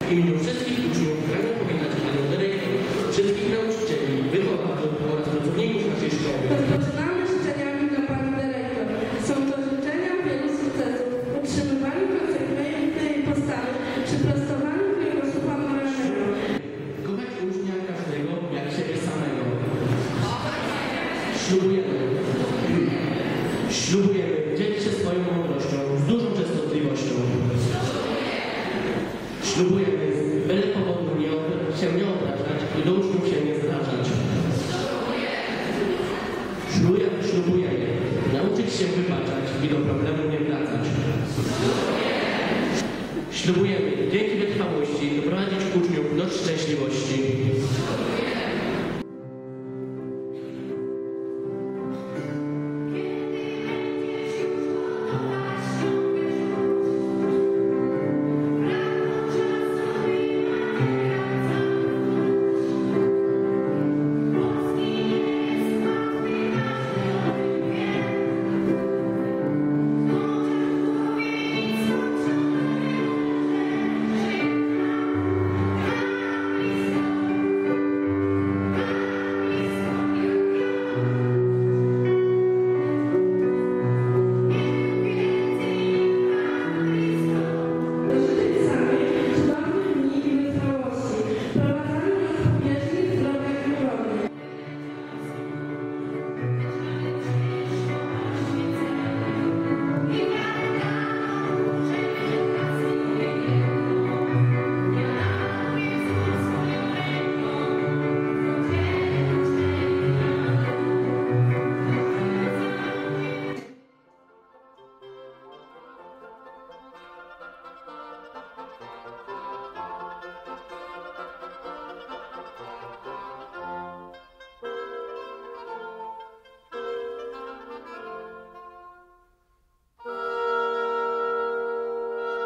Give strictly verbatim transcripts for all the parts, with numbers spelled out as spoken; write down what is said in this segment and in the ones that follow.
W imieniu wszystkich uczniów pragnę powitać panią dyrektor, wszystkich nauczycieli, wychowawców oraz pracowników naszej szkoły. Rozpoczynamy życzeniami dla pani dyrektor. Są to życzenia wielu sukcesów w utrzymywaniu konsekwentnej postawy przy prostowaniu kręgosłupa moralnego. Kochać ucznia każdego jak siebie samego. Ślubujemy. Ślubujemy dzielić się swoją mądrością z dużą częstotliwością. Ślubujemy z byle powodu nie, się nie obrażać i do uczniów się nie zrażać. Ślubujemy, ślubujemy nauczyć się wybaczać i do problemu nie wracać. Ślubujemy dzięki wytrwałości doprowadzić uczniów do szczęśliwości.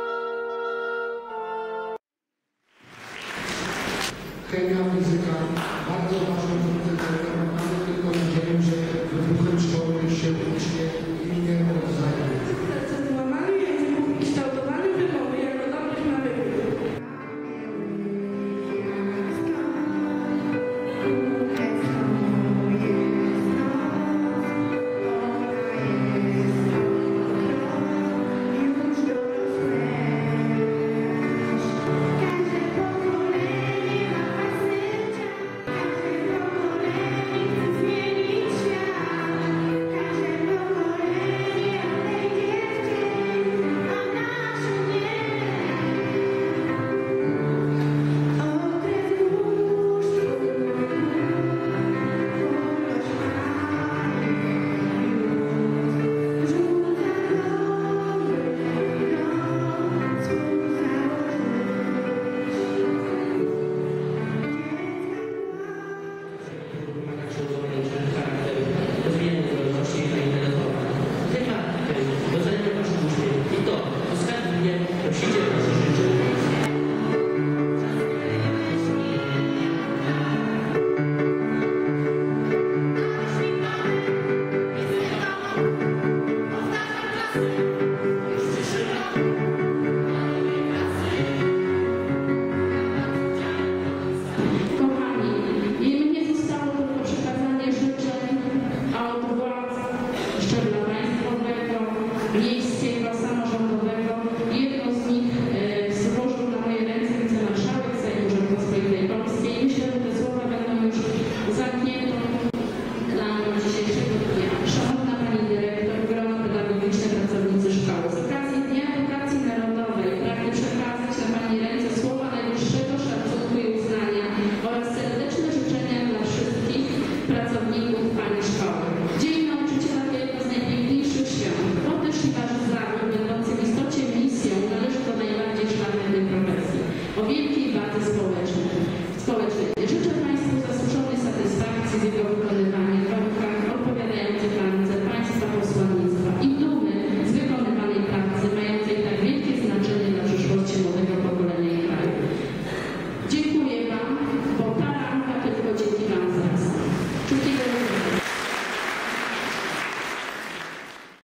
Chemia, fizyka,